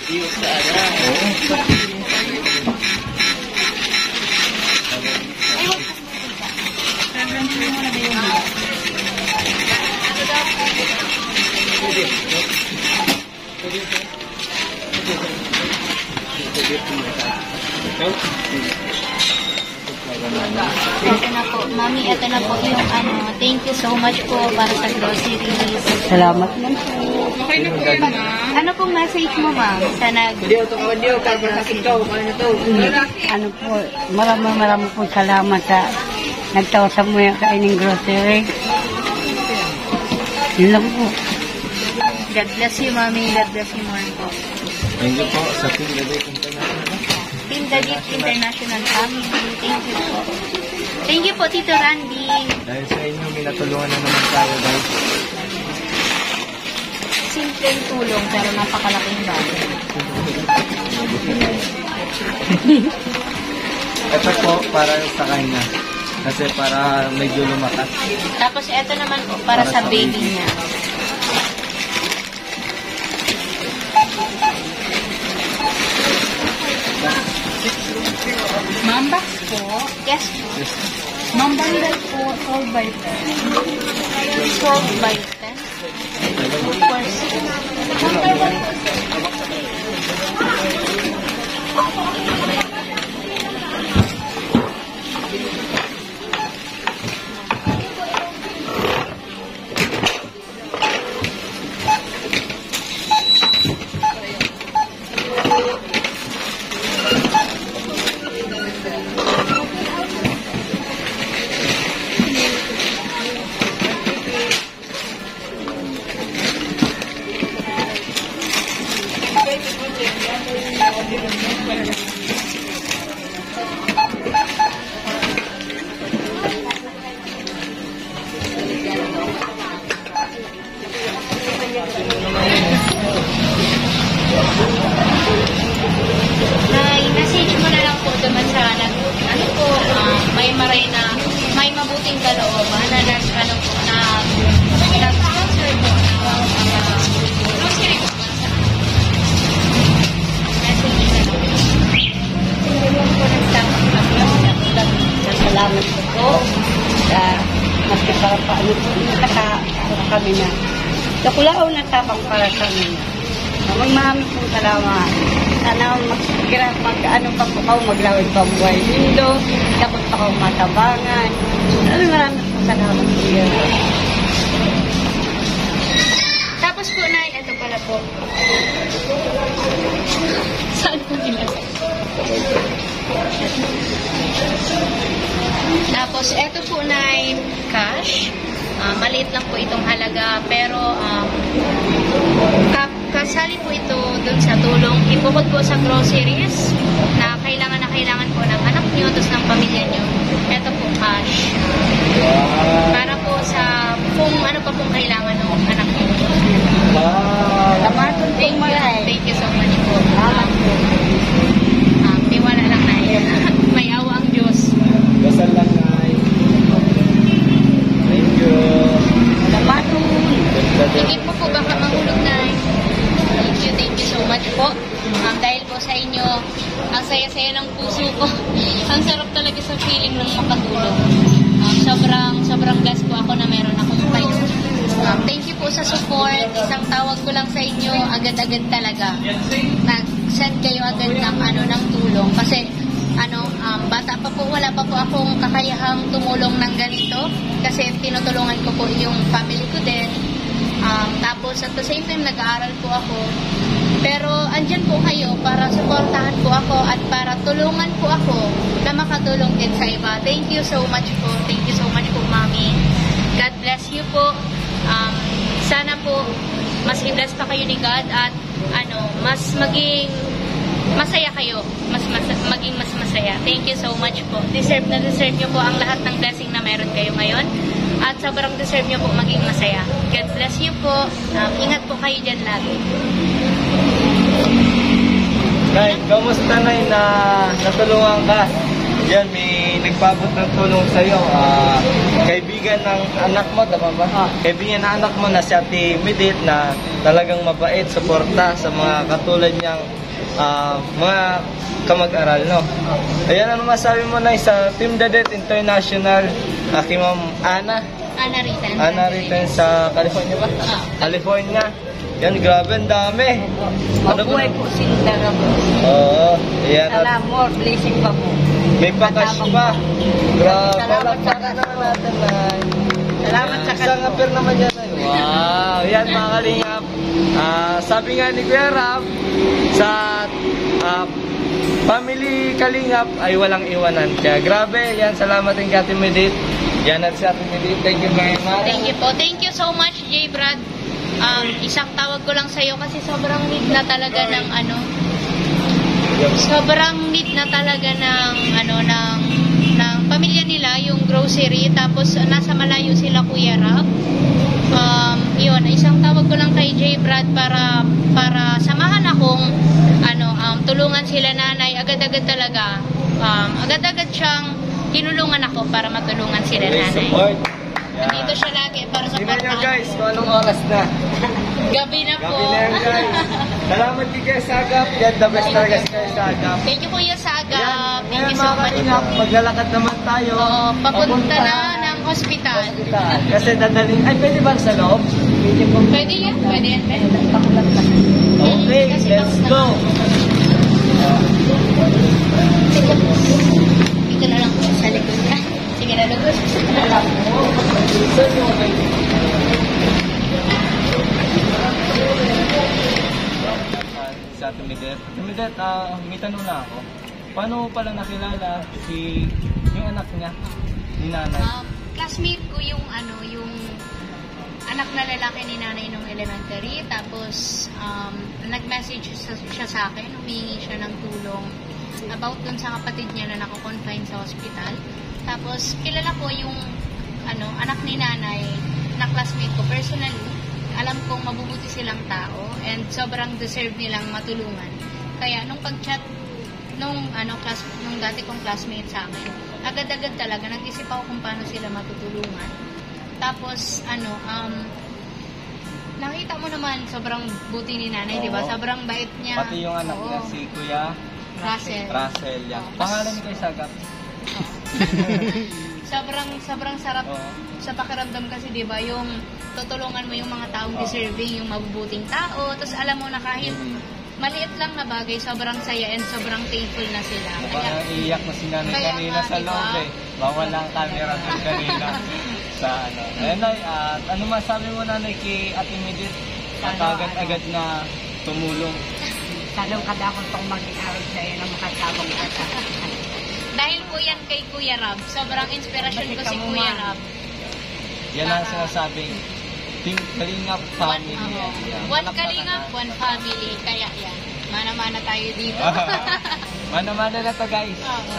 Ito na po, Mami, ito na po yung thank you so much po para sa groceries. Salamat naman po. Okay na po yun, ma. Ano pong message mo, ma'am? Sa Ano po, maraming po salamat sa nagtawasan mo yung kainin grocery. Yun lang po. God bless you, Mami. God bless you more po. Thank you po sa Pindadik International. Pindadik International Family. Thank you po. Thank you po, Tito Randy. Dahil sa inyo, may natulungan na naman tayo, guys. Simpleng tulong pero napakalaking bagay. Ito po, para sa kanya. Kasi para medyo lumakas. Tapos ito naman po para sa baby niya. Mambas po. Yes po. Mambandal po, 12 by 10. 12 by 10. Of course. Message mo na lang po naman sa ano po, may maray na may mabuting kalooban na nag-sponsor po na grocery po para sa message na lang po Salamat po sa maski para paano po nakaka kami na sa kulaaw na tapang para sa amin. Marami pong salamat. Sana mag-ano pa po ako, maglawin pa buhay lindo, tapos pa ako matabangan. Marami pong salamat po yun. Tapos po, Nay, ito pala po. Saan po nila? Tapos, ito po, Nay, cash. Maliit lang po itong halaga, pero kasali po ito dun sa tulong. Ibukod po sa groceries na kailangan po ng anak nyo, tapos ng pamilya nyo. Ito po, cash. Para po sa kung ano pa pong kailangan ng anak nyo. Thank you so much po. Tiwala lang na yan. May awa ang Diyos. Dasal lang, Nay. Thank you. Higit po baka mahulog, Nay. Thank you so much po. Dahil po sa inyo, ang saya-saya ng puso ko. Ang sarap talaga sa feeling ng makatulong. Sobrang blessed po ako na meron akong kayo. Thank you po sa support. Isang tawag ko lang sa inyo, agad-agad talaga. Nag-send kayo agad ng tulong. Kasi, bata pa po, wala pa po akong kakayahang tumulong ng ganito. Kasi tinutulungan ko po yung family ko din. Tapos at the same time nag-aaral po ako, pero andyan po kayo para suportahan po ako at para tulungan po ako na makatulong din sa iba. Thank you so much po. Thank you so much po, Mami. God bless you po. Sana po mas i-bless pa kayo ni God at mas maging masaya kayo. Maging mas masaya. Thank you so much po. Deserve nyo po ang lahat ng blessing na meron kayo ngayon. At sobrang deserve nyo po maging masaya. God bless you po. Ingat po kayo dyan lagi. Nay, kamusta, Nay, na natulungan ka? Yan, may nagpabot ng tulong sa'yo, kaibigan ng anak mo, tama ba? Kaibigan ng anak mo na si Ate Midit na talagang mabait, suporta sa mga katulad niyang mga kamag-aral, no? Ayan, ano masabi mo na sa Team Dadet International, kay Ma'am Ana Riten sa California ba? California. Yan, grabe, ang dami. Mabuhay po sila ramo. Oo, ayan. Sana more blessing pa po. May pakas pa. Grabe, Salamat sa palakpakan naman natin, Nay. Salamat sa Isang appear naman yan, Nay. Wow, yan mga kalingap. Sabi nga ni Kuya Rab, sa family kalingap ay walang iwanan. Kaya grabe, yan, salamat din kay Ate Midit. Yan at si Ate Midit. Thank you very much. Thank you po. Thank you so much, J. Brad. Isang tawag ko lang sa'yo kasi sobrang need na talaga ng sobrang need na talaga ng pamilya nila yung grocery, tapos nasa malayo sila, Kuya Rab. Yun, isang tawag ko lang kay J. Brad para samahan akong tulungan sila nanay. Agad-agad talaga. Agad-agad siyang tinulungan ako para matulungan sila May nanay. support. Nandito siya lagi para sa Tingnan nyo guys, kung anong oras na. Gabi na po. Gabi na yan guys. Salamat kay Kuya Sagap. Yan, the best talaga si Kuya Sagap. Thank you, Kuya Saga. Ayan, Thank you ayan, so mga much. kalingap, maglalakad naman tayo. Oo, papunta na ng hospital. Hospital. Kasi dadaling, ay pwede ba sa loob? Pwede yan, pwede yan. Okay, let's go. Dito na lang po sa likod na. Sige na, lugos. Sa Ate Midit. Ate Midit, may tanong na ako. Paano mo pala nakilala yung anak niya, ni nanay? Classmate ko yung anak na lalaki ni nanay nung elementary. Tapos, nag-message siya sa akin. Humingi siya ng tulong about dun sa kapatid niya na nakakonfine sa hospital. Tapos, kilala ko yung anak ni nanay na classmate ko personally. Alam kong mabubuti silang tao and sobrang deserve nilang matulungan. Kaya nung pag-chat nung dati kong classmate sa akin, agad-agad talaga nag-isip ako kung paano sila matutulungan. Tapos nakita mo naman sobrang buti ni nanay, di ba? Oo. Sobrang bait niya. Pati yung anak niya, Oo. si Kuya Russell. yan. Oo. Pangalan ni Kuya Sagap. sobrang sarap Oo. sa pakiramdam kasi, di ba, yung tutulungan mo yung mga taong deserving, yung mabubuting tao, tapos alam mo na kahit maliit lang na bagay, sobrang saya and sobrang thankful na sila. Parang iiyak na si nanay Kaya kanina nga, sa diba? loob eh. Bawal lang camera doon kanina sa Ayun, Nay, ano masabi mo nanay kay Ate Midit? At agad-agad na tumulong. Tanong ka daw kung itong mag-aaral sa'yo na makasabang kata. Dahil po yan kay Kuya Rab, sobrang inspirasyon ko si Kuya Rab. Yan ang sinasabing Team Kalingap Family. One Kalingap, one family. Kaya yan, mana-mana tayo dito. Mana-mana na to guys.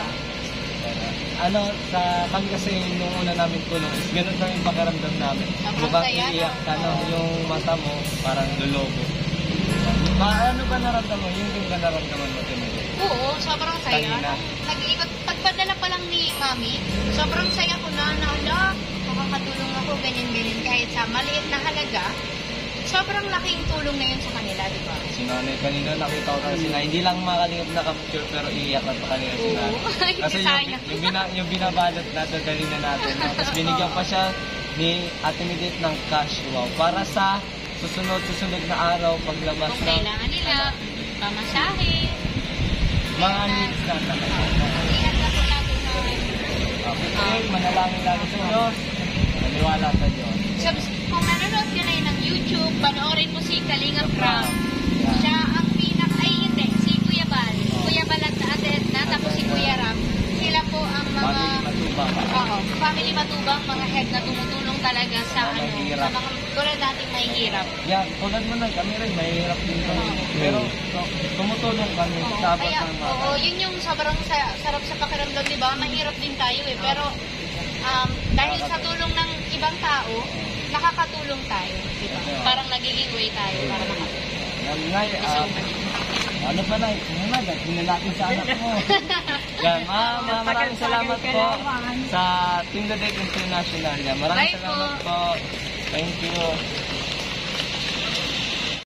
Kami kasi nung una namin tulong is ganun lang yung pakiramdam namin. Sobrang saya, iiyak ka, no? Yung mata mo parang lulubo. Ano ba naramdaman mo? Yung din ba naramdaman mo, Timmy? Oo, sobrang saya. Kanina. Nag-iikot, pagpadala pa lang ni Mami, sobrang saya ko na, makakatulong ako, ganyan-ganyan. Kahit sa maliit na halaga, sobrang laking tulong na yun sa kanila, di ba? Si nanay kanina nakita ko kasi na hindi lang makalingap na capture pero iiyak na pa kanina si nanay. Kasi yung binabalot na dadali na natin. No? Tapos binigyan pa siya ni Ate Midit ng cash. Wow. Para sa susunod na araw paglabas Kung kailangan nila, pamasahe, mga needs na talaga. iyan na po natin na. Okay, manalangin lagi sa Diyos. Maniwala sa Diyos. Kung nanonood ka na yun ng YouTube, panoorin mo si Kalingap Ram. Siya ang si Kuya Bal. Kuya Bal at Ate Edna, tapos si Kuya Ram. Sila po ang mga family matubang, mga head na tumutulong talaga sa sa mga tulad nating may hirap. Yeah, tulad mo na kami rin, mahirap din kami. Pero tumutulong kami sa abot ng mga. Yun yung sobrang sarap sa pakiramdam, di ba? Mahirap din tayo eh. Pero dahil sa tulong ng ibang tao, nakakatulong tayo. Diba? Parang nagiging way tayo para makatulong. Ngayon, Ano pa na, tingnan natin sa anak mo. Yan, maraming salamat po sa Team Ladek International. Yan, maraming Bye salamat po. Thank you.